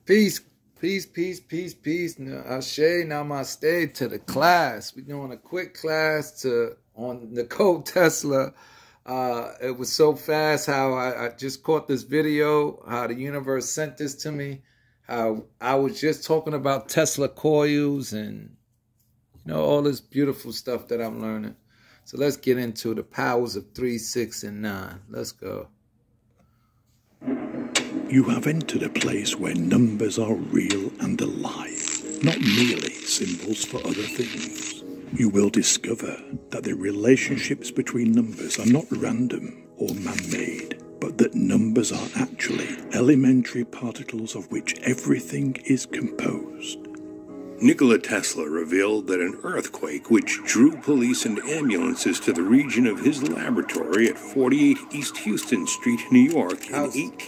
Peace, peace, peace, peace, peace. Ashe, namaste to the class. We're doing a quick class on Nikola Tesla. It was so fast how I just caught this video, how the universe sent this to me, how I was just talking about Tesla coils and, all this beautiful stuff that I'm learning. So let's get into the powers of 3, 6, and 9. Let's go. You have entered a place where numbers are real and alive, not merely symbols for other things. You will discover that the relationships between numbers are not random or man-made, but that numbers are actually elementary particles of which everything is composed. Nikola Tesla revealed that an earthquake which drew police and ambulances to the region of his laboratory at 48 East Houston Street, New York in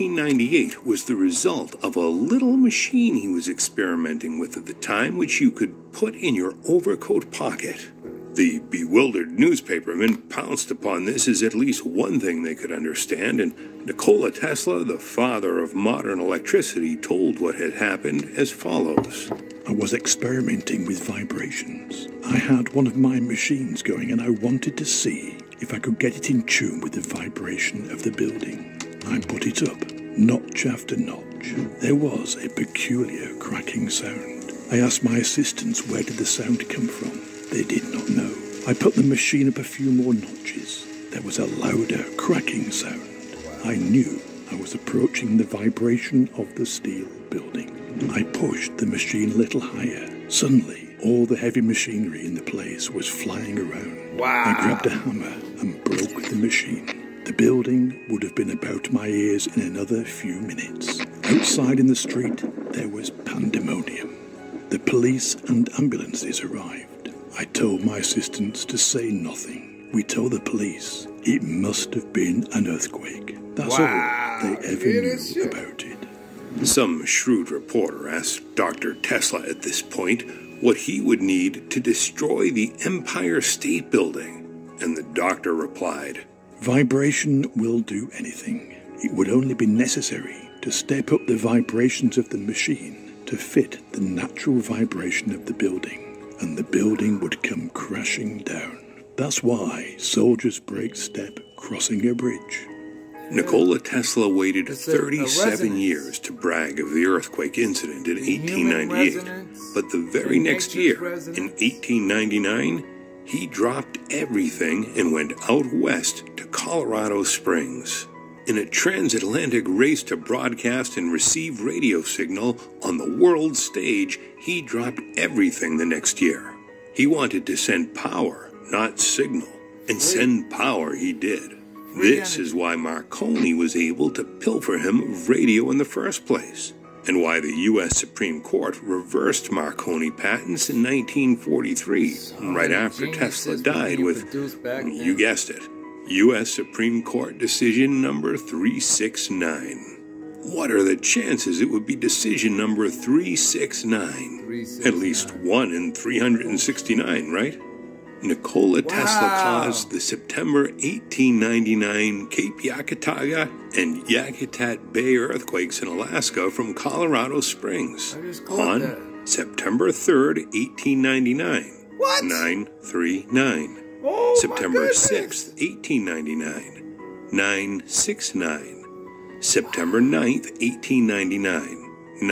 1898 was the result of a little machine he was experimenting with at the time, which you could put in your overcoat pocket. The bewildered newspapermen pounced upon this as at least one thing they could understand, and Nikola Tesla, the father of modern electricity, told what had happened as follows. I was experimenting with vibrations. I had one of my machines going and I wanted to see if I could get it in tune with the vibration of the building. I put it up, notch after notch. There was a peculiar cracking sound. I asked my assistants where did the sound come from. They did not know. I put the machine up a few more notches. There was a louder cracking sound. I knew I was approaching the vibration of the steel building. I pushed the machine a little higher. Suddenly, all the heavy machinery in the place was flying around. Wow. I grabbed a hammer and broke the machine. The building would have been about my ears in another few minutes. Outside in the street, there was pandemonium. The police and ambulances arrived. I told my assistants to say nothing. We told the police it must have been an earthquake. That's all they ever knew about it. Some shrewd reporter asked Dr. Tesla at this point what he would need to destroy the Empire State Building, and the doctor replied, "Vibration will do anything. It would only be necessary to step up the vibrations of the machine to fit the natural vibration of the building, and the building would come crashing down. That's why soldiers break step crossing a bridge." Nikola Tesla waited 37 years to brag of the earthquake incident in 1898, but the very next year, in 1899, he dropped everything and went out west to Colorado Springs. In a transatlantic race to broadcast and receive radio signal on the world stage, he dropped everything the next year. He wanted to send power, not signal, and send power he did. This is why Marconi was able to pilfer him of radio in the first place, and why the U.S. Supreme Court reversed Marconi patents in 1943, right after Tesla died with, you guessed it, U.S. Supreme Court decision number 369. What are the chances it would be decision number 369? At least 1 in 369, right? Nikola Tesla caused the September 1899 Cape Yakataga and Yakutat Bay earthquakes in Alaska from Colorado Springs on September 3rd, 1899. What? 939. Oh, September 6th, 1899. 969. September 9th, 1899.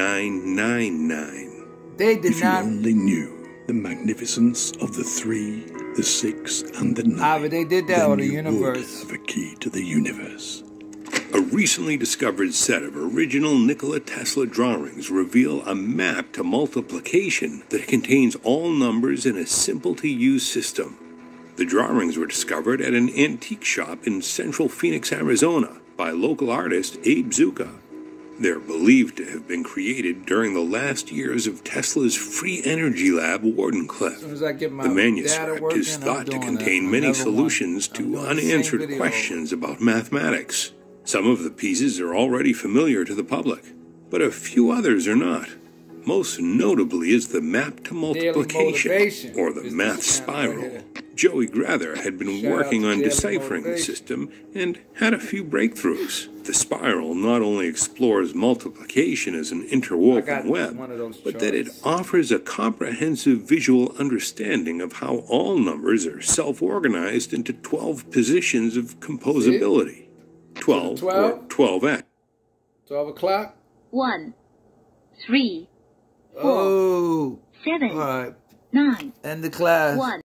999. They did If not. you only knew the magnificence of the 3, the 6, and the 9, but they did that then on the you universe. would have a key to the universe. A recently discovered set of original Nikola Tesla drawings reveal a map to multiplication that contains all numbers in a simple-to-use system. The drawings were discovered at an antique shop in central Phoenix, Arizona, by local artist Abe Zuka. They're believed to have been created during the last years of Tesla's free energy lab, Wardenclyffe. The manuscript is thought to contain many solutions to unanswered questions about mathematics. Some of the pieces are already familiar to the public, but a few others are not. Most notably is the map to multiplication, or the math spiral. Joey Grather had been Shout working out to on Daily deciphering the Motivation. system and had a few breakthroughs. The spiral not only explores multiplication as an I interwoven got web, one of those but that it charts. offers a comprehensive visual understanding of how all numbers are self-organized into 12 positions of composability. 12 or 12x. 12 o'clock? 1, 3, 4, Oh. 7, All right. 9, End the class. 1.